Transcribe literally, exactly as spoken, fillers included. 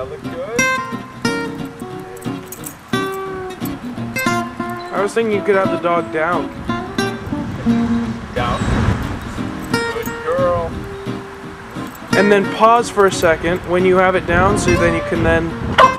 that look good? I was thinking you could have the dog down. Down. Good girl. And then pause for a second when you have it down so then you can then